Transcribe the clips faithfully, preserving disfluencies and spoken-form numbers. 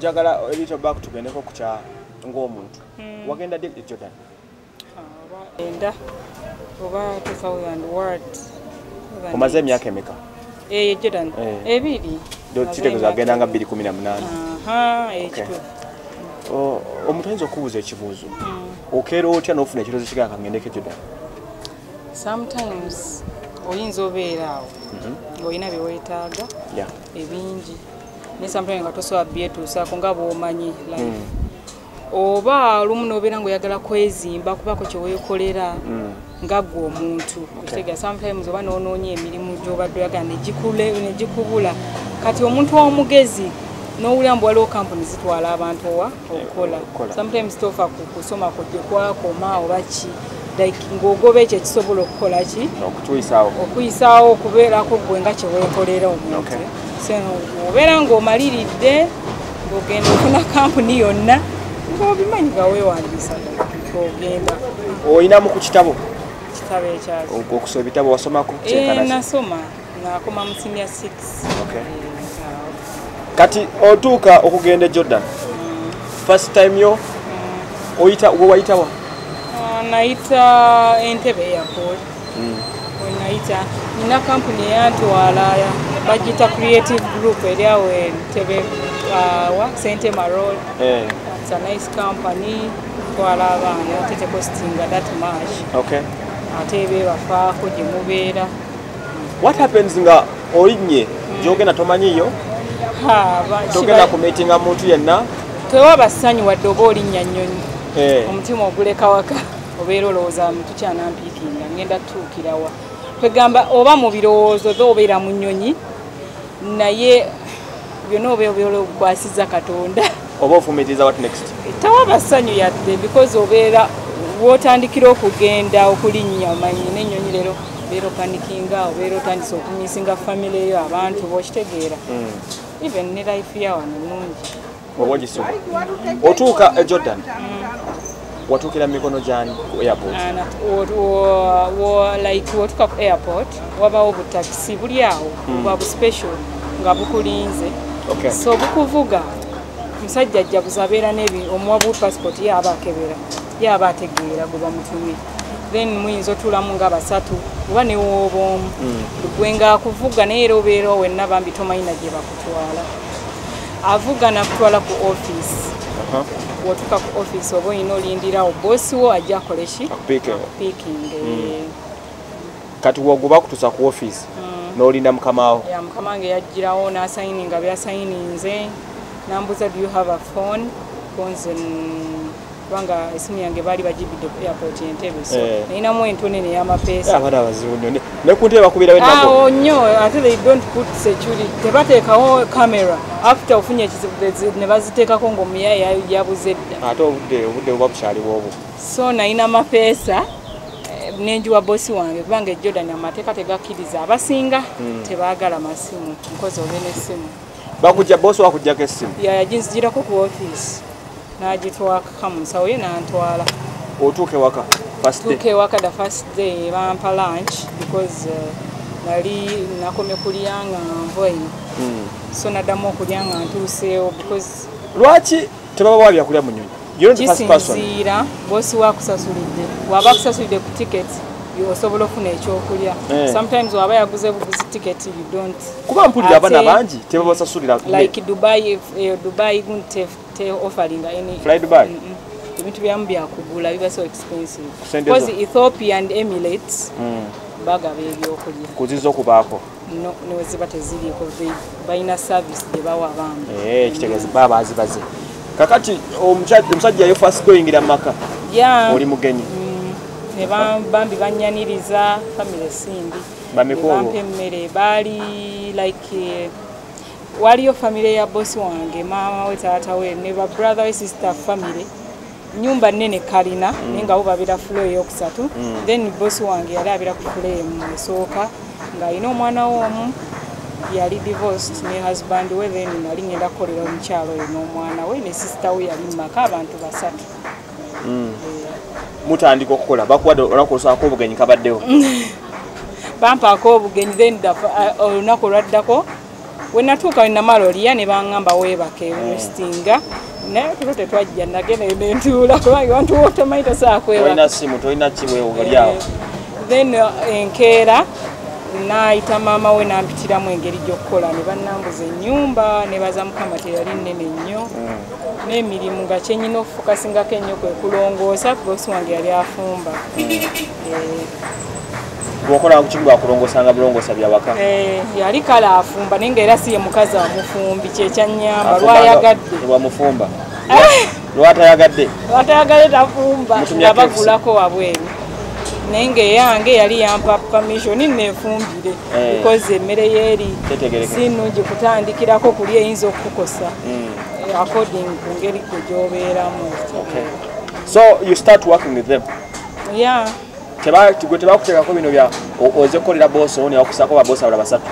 njagala little back tugendeko ku kya ng'omuntu wagenda dde Jordan enda oba two thousand words omaze emyaka emeka eh Jordan ebiri do kitegeeza agenda nga bbiri kumi na munaana aha ekituufu omuntu ayinza okubuuza ekibuuzo okeera otya n'ofuna ekiroozo kigamba ngendeko Jordan sometimes oyinza obeera awo ng'olina bye weetaaga ebingi ne sometimes nga tosobola byetuusaako nga bw'omanyi life oba lumu n'obeera ng'oyagala kwezimba kubako kye weekolera nga ggwe omuntu okitegeera sometimes oba n'onoonya emirimu gy'obadde oyagala ne gikubula kati omuntu omugezi n'owulira mbu waliwo kampuni zitwala abantu owa okukola sometimes tofa ku kusoma kujje kwakoma oba ki like ng'ogoba ekyo ekisobola okukola ki okuyisaawo okubeerako ggwe nga kye weekolera omuntu obeera ng'omaliridde ng'ogenda ofuna kampuni yonna ng'obimanyi nga weewandiisa ng'ogenda oyinamu ku kitabo kitabo ekyazi okusoma ebitabo wasomako nasoma nakoma mu senior six kati otuuka okugenda Jordan first time yo oyita we wayitawa nayita Entebbe airport nayita nina kampuni eyantwala bagita creative group eri awo Entebbe wa Sentema Road it's a nice company twala abaana tete costinga that much okay ate be bafaako gye mubeera what happens nga olinye gyogenda tomanyiyo togenda ku meetinga muntu yenna tewaba ssanyu wadde oba olinnya nnyonyi omutima oguleka waka obeera olowooza tukyanampiikinga ngenda tutuukirawa twegamba oba mu birowoozo oba obeera mu nnyonyi naye byonna obeera obukwasiza Katonda oba ofumitiriza what next tewaba ssanyu yadde because obeera wotandikira okugenda okulinnya omanyi n'ennyonyi leero obeera opanikinga obeera otandise okumisinga famire yo abantu bokitegeera even ne life ya wano nnungi oba ogisuba otuuka e Jordan watuukira mikono gyani ku airport like wotuuka ku airport wabawo butakisi buli awo bwa buspecial nga bukulinze so bukuvuga musajja ajja buzabeera nebi omuwa bu passport yaba akebera yaba ategeera gwe bamutumye then muyinza otuulamu nga basatu oba ne w'oboomu gwe nga akuvuga naye era obeera wenna bambi tomayina gye bakutwala avuga nakutwala ku office wotuuka ku office oba olina olindirawo boosi wo ajja akole ki picking kati woguba kutuusa ku office n'olinda mukamaawo ya mukama wange yajjirawo n'asayininga byasayininze nambuza do you have a phone phones kubanga esimu yange baali bagibidde ku airport Entebbe so nayinamu entonene y'amapeesa abaana abazibu nnyo ne ku ntebe bakubirawo ennako awo nnyo ate they don't put security tebateekawo camera after ofunye ekizibu ne baziteekako ng'omuyaya yabuze dda ate obudde obudde buba bukyaliwo obwo so nayina amapeesa nenjuwa bosi wange kubanga e Jordan amateeka tegakkiriza abasinga tebaagala masimu nkozi obe n'essimu bakujja bosi wakujjako essimu yaginzigirako ku office n'agitwaka mu nsawo ye n'antwala otuuke waka first day tuuke waka the first day bampa lunch because nali nakomye kulya nga nvoine so naddamu okulya nga ntuuseewo because lwaki tebaba wabya kulya mu nnyonyi kisinziira bosi wakusasulidde waba akusasulidde ku ticket osobola ofuna ekyokulya sometimes waba yaguze buguzi ticket you don't kuba mpulira abaana bangi tebabasasulira like Dubai Dubai gunte te offering any fly Dubai ebintu byamu byakugula biba so expensive because Ethiopia and Emirates bagaba ebyokulya kuzizo okubaako no neweziba teziriiko bayina service gye bawa abantu eh kitegeeza baba azibaze kakati omusajja yo first going ira maka oli mugenyi ne bambi banyaniriza family simbi bampe emmere baali like waliyo family ya bosi wange mama we taata we ne ba brother we sister family nyumba nene kalina ninga bo babira floor yokusatu then bosi wange yali abira ku floor esooka nga ino omwana omu yali divorced ne husband we then nali ngenda kukolera omukyalo n'omwana we ne sister we yali maka abantu basatu mutandika okukola bakuwadde olunaku olusako obugenyi kabaddewo bampaako obugenyi then olunaku olwaddako we natuuka we namaloliya ne baŋŋamba weebake restinga naye tulo tetwajja nagenda ne ntuula kubanga abantu wotamanyi tasakwebaka then enkeera naayita maama we nampitiramu engeri gy'okukola ne bannambuza ennyumba ne baza mukama teyali nnene nnyo n'emirimu nga kyenyina okufokasingako ennyo kwe kulongoosa bosi wange yali afumba. Bwokola kukibu akulongosanga bulongosa byawaka. Eh yali kala afumba ninga era siye mukazi amufumbi kyekyanyamba lwayagadde. Lwamufumba. Lwatayagadde. Lwatayagadde tafumba ngabagulako wabweru. Nenge yange yali yampa permission nefumbire because emmere yeri sinungi kutandikirako kuli eyinza okukosa according ku ngeri kujobeeramu. So you start working with them? Yeah. Teba tugwe teba kutekako bino bya oze kolera boss oni akusako ba boss abala basatu.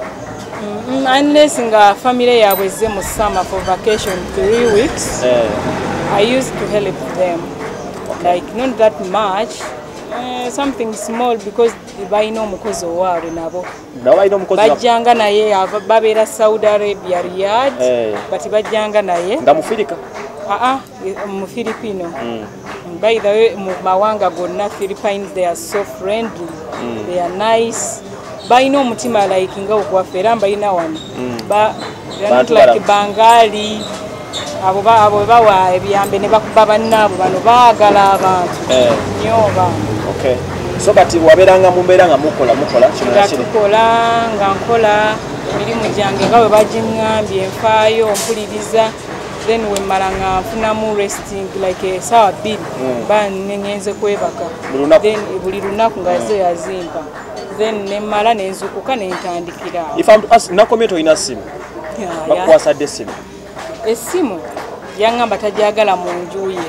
Mm, unless nga family yabwe ze mu summer for vacation three weeks. Eh. I used to help them. Okay. Like not that much. Uh, something small because baino mukozi owaabwe nabo. Nabo baino mukozi bajjanga naye babeera Saudi Arabia Riyadh. Eh. But bajjanga naye. Nga mufirika? Ah ah, mu Filipino. Mm. By the way, mawanga gonna Philippines, they are so friendly. Mm. They are nice. By no mutima like nga okwafera mbayina wano. Mm. Ba not like Bangali. Abo ba abo bawa ebyambe ne bakuba bannabo bano baagala abantu. Eh. Nyoba. Okay. So kati waberanga mumberanga mukola mukola kino na kino. Tukola nga nkola emirimu gyange nga bwe bagiŋŋambye nfaayo mpuliriza. Then we maranga funamu resting like a sawa bid mm. Ba nenyenze kwebaka then buli lunaku ngaze mm. yazimpa then ne mala nenzukuka ne ntandikira. If I'm to ask nakometo ina simu yeah, bakwasa yeah. Simu esimu yangamba tajagala mu njuye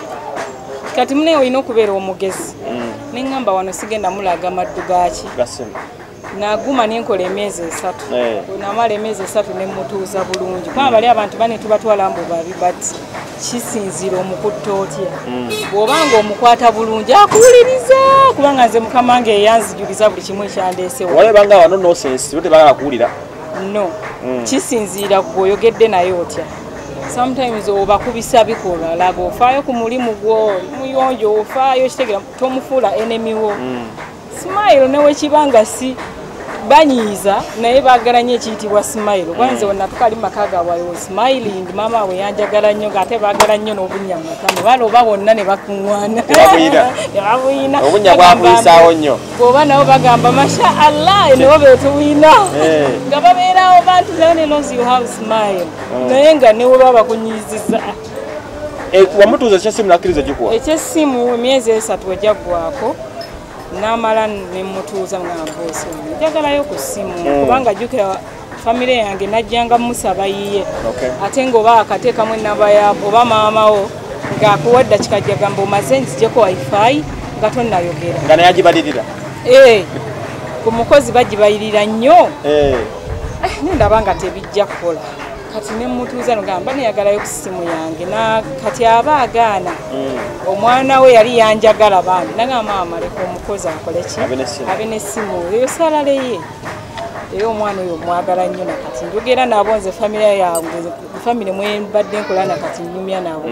kati mune oyina okubeera omugezi mm. Nengamba wano sigenda mulaga maddu gaaki gasimu naguma nenkola emyezi esatu namala emyezi esatu nemutuuza bulungi kuba bali abantu bane tubatwala mbu babi but kisinzira omukutta otya bw'obanga omukwata bulungi akuwuliriza kubanga nze mukama wange eyanzijuliza buli kimu ekyandeesewo walebanga wano nosensi bo tebagala kuwulira no kisinzira gweoyogedde naye otya sometimes obakubisa bikola laga ofaayo ku mulimu gwo muyonjo ofaayo kitegera tomufuula enemy wo smile newe kibanga si banyiza naye bagala nnyo ekiyitibwa smile kwanze wonna tukali makaga wayo smiling mama we yanjagala nnyo ngate bagala nnyo n'obunyamata balo oba bonna ne bakuŋŋwana tebabuyina obunya bwakuyisaawo nnyo bw'oba nabo bagamba masha allah eno betuwina nga babeerawo bantu ne loves you have smile naye nga newe baba bakunyiziza. Wamutuuza ekyessimu nakkiriza gikuwa ekyessimu emyezi esatu ejaggwako namala nemutuuza ng'amboose njagalayo ku ssimu kubanga jjukira famire yange najjanga musaba yiye ate ng'oba akateekamu ennamba yaabo oba maamawo ng'akuwadda kikajjagamba omaze nzijeko wifi nga tonnayogera nga naye agibalirira ee ku mukozi bagibalirira nnyo nendaba nga tebijja kukola kati nemutuuza nogamba neyagalayo ku ssimu yange na kati aba agaana omwana we yali yanjagala bambi nagamba maama leka omukozi akoleki abe n'essimu eyo salaleye era omwana oyo mwagala nnyo nakati njogera nabo nze famire yange famire mwembadde nkola nakati nyumya nabo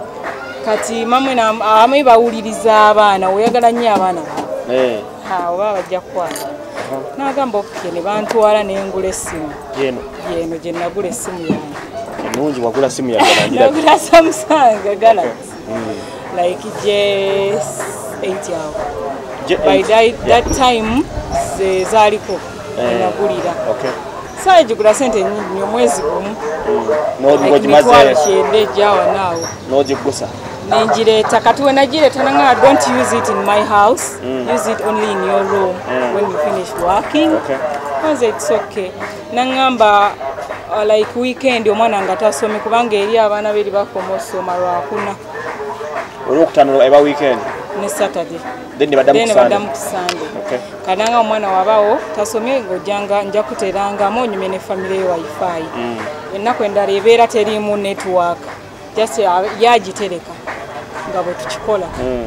kati mamwe abamanyi bawuliriza abaana oyagala nnyo abaana oba bajja kukwata nagamba oke ne bantwala nengula essimu yeno gye nagula essimu yange enungi wagula simu yange nagula Samsung Galaxy like J eight awo by that, that time ze zaaliko nagulira saa gigula sente nyingi nnyo mwezi gumu mitwalo kyenda ejjawa naawo n'ogigusa nenjireeta kati we nagireeta nanga don't use it in my house mm. Use it only in your room mm. When you finish working okay. Because it's okay nangamba uh, like weekend omwana nga tasome kubanga eri abaana beri bakoma osoma lwakuna olwokutano eba weekend ne Saturday then badamu ku Sunday okay. Kananga omwana wabawo tasome ngojanga nja kuteranga amonyume ne family ye wifi mm. Ennaku endala ebeera terimu network just yagitereka nga bwe tukikola mm.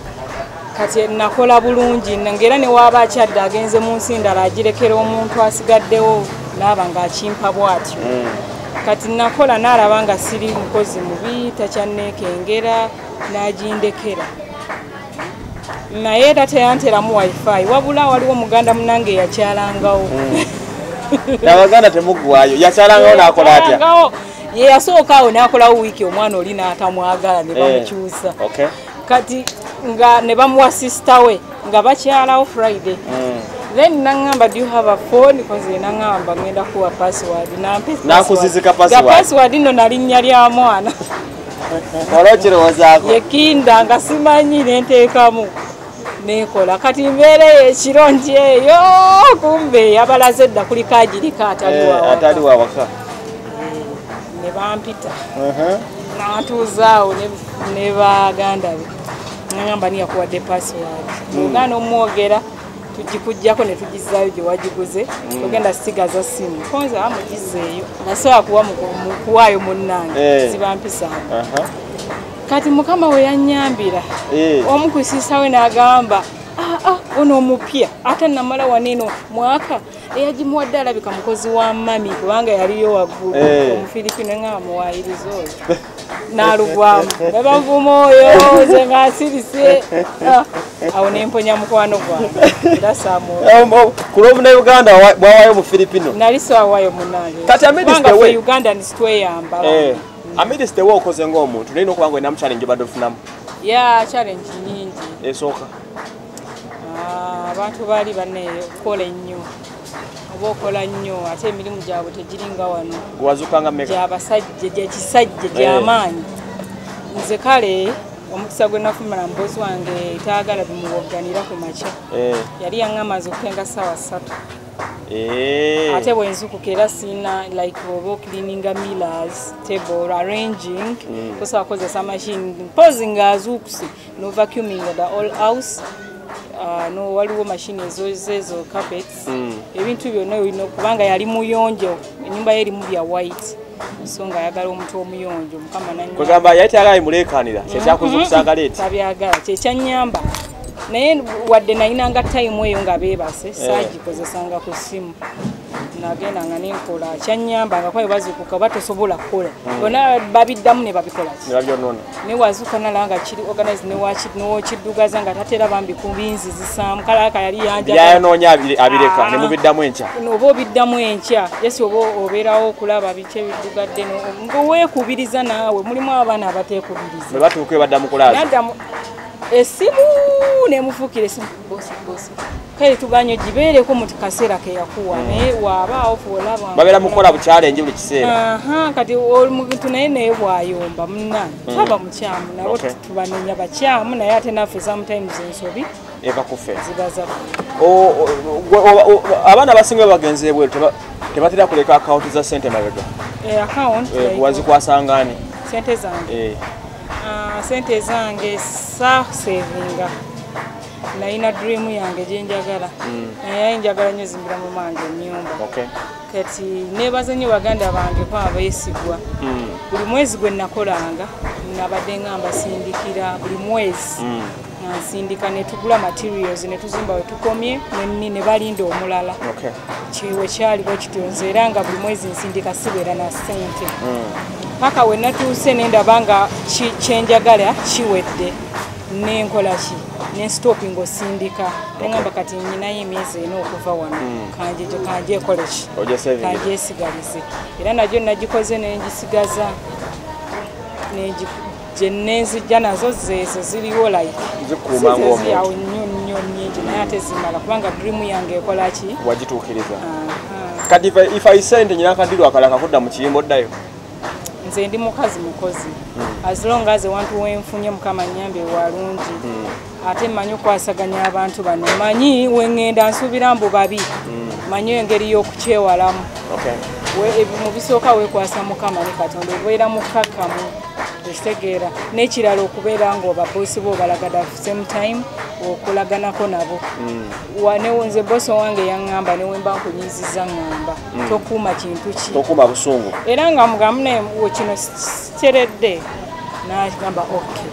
Kati nakola bulungi ngera ne waba akyadde agenze mu nsi ndala agirekera omuntu asigaddewo n'aba ng'akimpa bw'atyo kati nakola n'alaba nga siri mukozi mubi takyanneekengera n'agindekera naye era teyanteramu wifi wabula waliwo muganda munange yakyalangawo n'abaganda temuggwayo yakyalangawo n'akola atya ye yasooka awo n'akolawo wiiki omwana oli n'atamwagala ne bamukyusa kati nga ne bamuwa sisita we nga bakyalawo Friday then nangamba do you have a phone koze nangamba ngenda kuwa password nampe nakuzizika password ga password nno nalinnya lya mwana olokere wazako yekinda nga simanyi nenteekamu nekola kati mbeere ekironji eyo kumbe yabalaze edda kuli kajirika ataliwa ataliwa waka ne bampita natuuzaawo ne baganda be nangamba niya kuwadde password muganda omwogera tujikujjako ne tugizaayo gye wagiguze tugenda sigaza simu konza amugizeeyo nasobola kuwa mukuwaayo munnange sibampisaamu kati mukama we yannyambira omu ku siisa we n'agamba ono omupya ate namala waneno mwaka eyagimuwadde alabika mukozi wa mami kubanga yaliyo waggulu omufiripino nga bamuwaayiriza oyo n'alugwamu ne banvuma oyo ze ng'asirise awo nemponya mukwano gwange era saamu ku lw'omunauganda bwawaayo mu filipino nali sawaayo munange kati amidisitewe uganda nisitweyamba amidisitewe okoze ng'omuntu nalina okuba nga olinamu challenge obadde ofunamu ya challenge nyingi esooka abantu baali bannekola ennyo oba okola nnyo ate emirimu gyabwe tegiringa wano gwazukanga meka gyabasajja gyekisajja gy'amaanyi nze kale omukisa gwe nafumira mubozi wange taagala bimuwogganira ku makya yali yaŋŋamaze okukenga ssaawa ssatu ate bwenzukuka era siina like oba cleaninga millers table arranging kosa wakozesa machine mpozi ng'azuukuse no vacuuming the all house Uh, no waliwo machine ezo carpets ebintu byonna bino kubanga yali muyonjo enyumba ye erimu bya white so nga ayagala omuntu omuyonjo mukama nanya kugamba yayita yagala imuleekanira kyekyakuza okusanga leeti tabyagala kyekyanyamba naye wadde nayinanga time eyo nga beebase saagikozesanga ku ssimu nagenda nga nenkola kyanyamba nga kwayo bazukuka batosobola kukola bona babiddamu ne babikola ne wazuka nalanga kiri organize newakiddugaza nga tatera bambi kubinzi zisaamu kalaka yali yanjayanonya abireka ne mubiddamu enkya oba obiddamu enkya yesi oba obeerawo okulaba biki ebiddugadde ngaweekubiriza naawe mulimu abaana abateekubiriza ne batuuka ebaddamu kulaaza esimu nemufuukira esimu bosi bosi kale tuganye gibeereko mu kaseera ke yakuwa naye waabaawo fuolaba babeera mukola buchallenge buli kiseera aha kati omuntu naye naye bwayomba munna taba mukyamu nabo tubanenya bakyamu naye ate naffe sometimes ensobi eva kufe zibaza abaana basinga bagenze bweru tebatera kuleka akaunti za sente mabega account wazikwasangani sente zange sente zange sa savinga naina dream yange gyenjagala naye njagala nnyo zimbira mu mange ennyumba kati nebaza nnyo baganda bange kwaba beesigwa buli mwezi gwe nakolanga nabadde nga mbasindikira buli mwezi nansindika ne tugula materials ne tuzimba we tukomye ne balinda omulala kiwe kyali bwe kitonze era nga buli mwezi nsindika sibeera na ssente paka we natuuse nendaba nga kyenjagala kiwedde nenkola ki nenstoping osindika neŋamba kati nyinayo emyezi ena okuva wano kanje gye kanje ekole ki kanje esigalize era najyo nagikoze nenjisigaza gye nenzijja nazo zezo ziriwo like zikuumangaomuyawo nnyo nnyo nnyingi naye ate zimala kubanga dream yange ekola ki wagituukiriza kati if I send nyina akadirwa akalaka kudda mu kiyimba oddayo nze ndi mukazi mukozi as long as wantu wenfunye mukama nyambe walungi ate manyi okwasaganya abantu bano manyi wengenda nsubira mbu babi manyi engeri y'okukyewalamu mu bisooka weekwasa mukama ne katonda obeera mukakkamu ekitegeera n'ekirala okubeera ng'obabosi bo obalagada same time okulaganako nabo nze bosi wange yaŋŋamba newemba nkunyiziza ŋŋamba tokuuma kintu ki tokuuma busungu era nga mugamu naye kino kiteredde n'agamba okay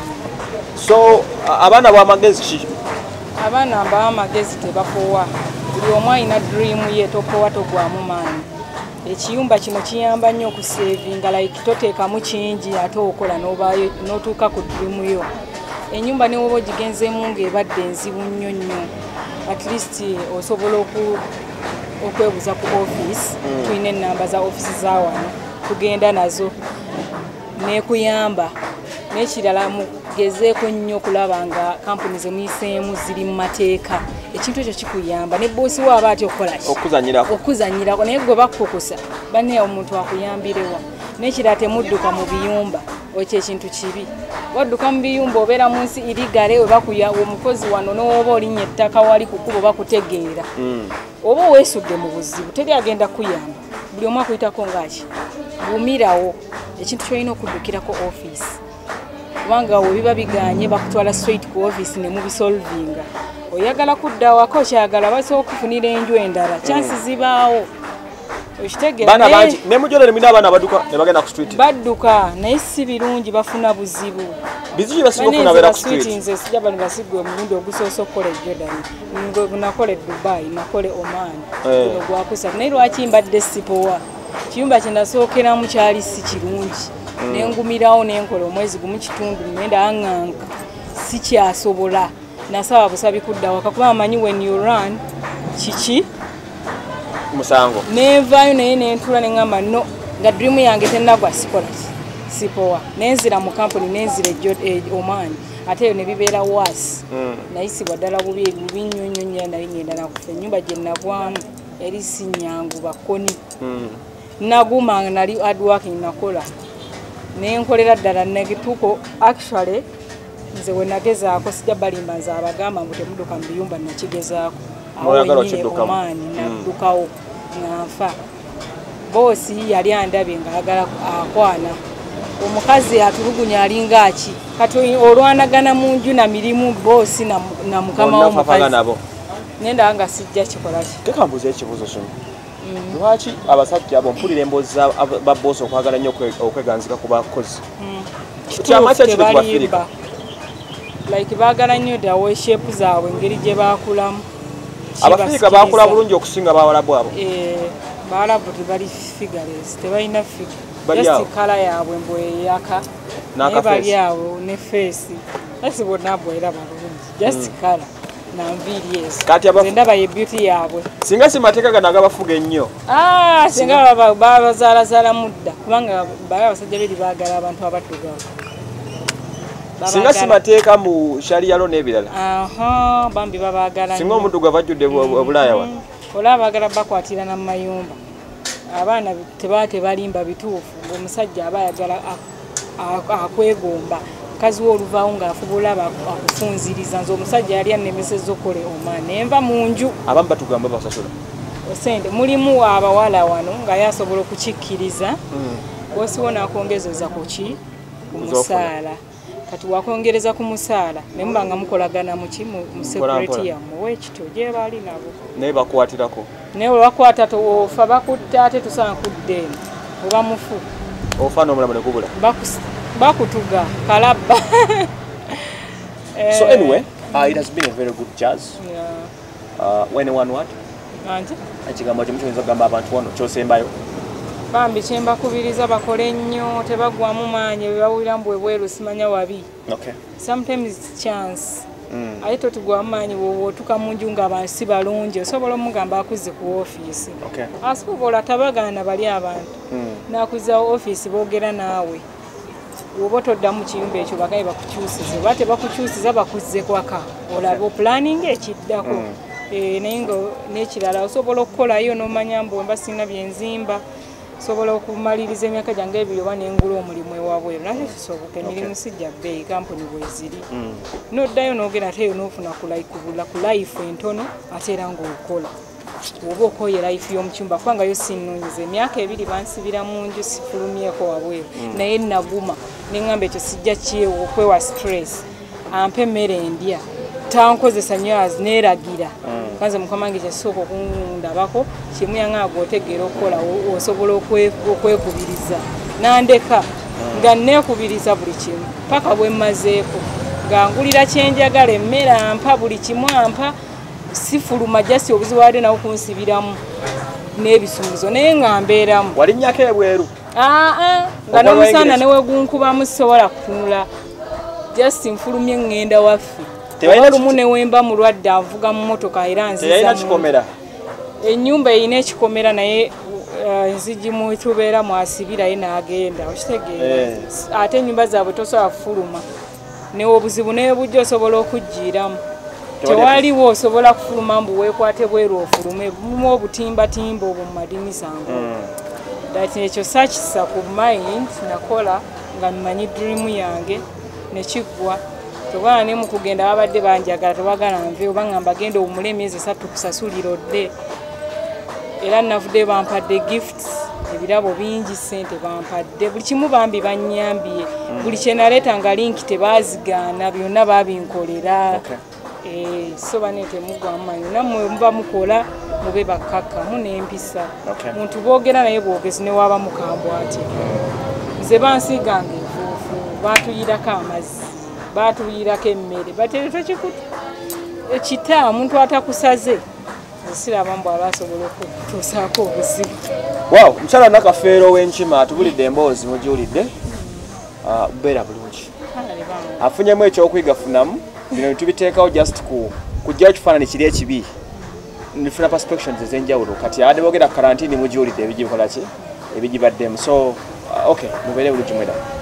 so abaana b'amagezi ki abaana b'amagezi tebakowa buli omu alina dream ye tokowa togwamu maanyi. Ekiyumba kino kiyamba nnyo okusevinga like toteekamu kingi ate okola n'otuuka ku dream yo. Ennyumba ne woba ogigenzeemu ng'ebadde enzibu nnyo nnyo at least osobola okwebuza ku office. Tulina ennamba za office za wano tugenda nazo nekuyamba. N'ekirala mugezeeko nnyo okulaba nga kampuni ze muyiseemu ziri mu mateeka. Ekintu ekyo kikuyamba ne boosi waaba ati okola ki okuzanyirako okuzanyirako naye gwe bakukusa banne omuntu akuyambirewa. N'ekirala temudduka mu biyumba okyo ekintu kibi. Wadduka mu biyumba obeera mu nsi irigale we bakuya omukozi wano n'oba olinnya ettaka wali ku kkubo bakutegeera oba weesudde mu buzibu teri agenda kuyamba. Buli omu akuyitako ngaki bumirawo. Ekintu kyolina okuddukirako office kubanga we biba biganye bakutwala straight ku office ne mubisolvinga. Oyagala kudda wako kyagala basobola okufunira enju endala chansi zibaawo. Okitegeera bana bangi ne mujolere mina abana badduka ne bagenda ku street badduka naye si birungi bafuna buzibu. Biziki basigo kuna bera ku street nze sijja bano basigwe omurundi ogusoose okukola e Jordan ngo nakole Dubai nakole Oman ngo gwakusa naye lwaki mbadde sipowa. Kiyumba kye nasookeramu kyali si kirungi nengumirawo nenkola omwezi gumu kitundu ngenda aŋŋanga sikyasobola. Nasaba busabi kudda waka kuba amanyi when you run kiki musango nevayo naye nentula neŋŋamba no nga dream yange tennagwa sikola sipowa nenzira mu kampuni nenzira e Oman ate eyo ne bibeera wasi nayisibwa ddala bubi bubi nnyo nnyo nnyo nali ngenda nakufa. Ennyumba gye nagwamu eri si nnyangu bakoni naguma nali hard working nakola nenkolera ddala negituuko actually nze we nagezaako sijja balimba nze abagamba mbu temudduka mu biyumba nakigezaako awo nyine Omaani naddukawo nganfa. Boosi yali andabye ng'ayagala akwana omukazi atulugunya alinga aki kati olwanagana mu nju na mirimu boosi na mukama w'omukazi nenda nga sijja kikola ki. Tekambuza ekibuuzo kino lwaki abasajja abo mpulira emboozi ba boosi okwagala nnyo okweganzika ku bakozi kyamasa kiri ku Afirika like baagala nnyo ddawo shepu zaabwe engeri gye baakulamu. Abafirika baakula bulungi okusinga bawalabu abo. Bawalabu tebali figures tebalina figure just kala yaabwe mbweyaka naye bali awo ne feesi esi bonna bwera balungi just kala nanviiri ezo ndaba ye beauty yaabwe. Singa si mateeka gano agabafuga ennyo singa babazaalazaala mudda kubanga bali abasajja beri baagala abantu abaddugavu. Singa si mateeka mu shalialo n'ebirala bambi babaagala singa omuddugavu ajjudde Bulaaya wano olaba baagala bakwatirana mu mayumba. Abaana tebaa tebalimba bituufu ng'omusajja aba ayagala akwegomba mukazi we oluvaawo ng'afubula akufunziriza. Nze omusajja yali annemesezza okole Oman nenva mu nju abamu batugamba basasula sente mulimu abawala wano nga yasobola okukikkiriza boosi wo n'akwongezeza ku ki ku musaala. Kati wakongereza ku musaala ne muba nga mukolagana muki mu security yammwe wekityo gye bali nabo naye bakwatirako naye bakwata tofa bakutta ate tusanga kudde oba mufu ofa n'omulamu ne gubula bakutuga kalabba. So anyway uh, it has been a very good jazz. Yeah. Uh, when one what anti ekigambo kye mukiyinza okugamba abantu wano kyosembayo bambi kyembakubiriza bakole nnyo tebagwamu maanyi bebawulira mbu ebweru simanya wabi. Okay. Sometimes it's chance ate totugwamu maanyi bw'otuuka mu nju ng'abantu si balungi osobola omugamba akuze ku ofiisi asobola tabagana bali abantu n'akuza ofiisi boogera naawe oba otoddamu kiyumba ekyo bagaye bakukyusize oba tebakukyusiza bakuze kwaka olaba opulaninga ekiddako naye nga n'ekirala osobola okukolayo n'omanya mbu mba sirina byenzimba sobola okumaliriza emyaka gyange ebiri oba nengula omulimu ewabweru nakyo kisoboka emirimu sijja bbeeyi kampuni bweziri noddayo n'ogenda teyo n'ofuna kulayikubula ku life entono ate era ng'okola oba okoye life y'omukyumba kubanga yo sinnunyiza emyaka ebiri bansibira mu nju sifulumyeko wabweru naye naguma neŋŋamba ekyo sijja kyewo okwewa stress ampe emmere endya tankozesa nnyo neeragira kanze mukama wange kyasooka okundabako kimu yaŋŋaaga otegeera okukola osobola okwekubiriza nandeka nga neekubiriza buli kimu paka bwe mmazeeko nga ngulira kyenjagala emmere ampa buli kimu ampa sifuluma just obuzibu ate nawo kunsibiramu n'ebisumbuzo naye nga mbeeramu. Walinnyako ebweru? Aa nga n'omusana ne wegunkubamu sisobola kutunula just nfulumye ngenda waffe. Olumu ne wemba mulwadde avuga mu mmotoka era nziza. Teyalina kikomera? Ennyumba erina ekikomera naye nzigi mu tubeera mwasibirayo n'agenda okitegeera. Ate ennyumba zaabwe tosobola kufuluma newe obuzibu naye bujja osobola okuggiiramu. Tewaliwo osobola kufuluma mbu weekwate bweru ofulume bumu obutimbatimba obwo mu madinisa ngo. Dati ekyo sakisa ku mind nakola nga mmanyi dream yange nekiggwa. Tobana ne mu kugenda babadde banjagala tebagala nve oba ngamba genda omule emyezi esatu kusasulira odde. Era navudde bampadde gifts ebirabo bingi sente bampadde buli kimu bambi bannyambye buli kye naleeta nga linki tebazigaana byonna babinkolera. Eh so banete mugwamu manyi nammwe muba mukola mube bakkakkamu n'empisa. Muntu boogera naye bwogezi ne waba mukambwe ati nze bansiganga enfuufu batuyirako amazzi batuyirako emmere batereta kikutu ekita omuntu atakusaze siraba mbu abasobola okutuusaako obuzibu. Wow, mukyala Nakafeero w'Enkima atubulidde emboozi mugiwulidde beera bulungi afunyemu ekyokuyiga funamu bino tubiteekawo just ku kujjayo kifaananyi kiri ekibi nifuna perspectives ez'enjawulo kati abadde boogera karantini mugiwulidde ebigikola ki ebigibaddemu so okay mubeere bulungi mwera.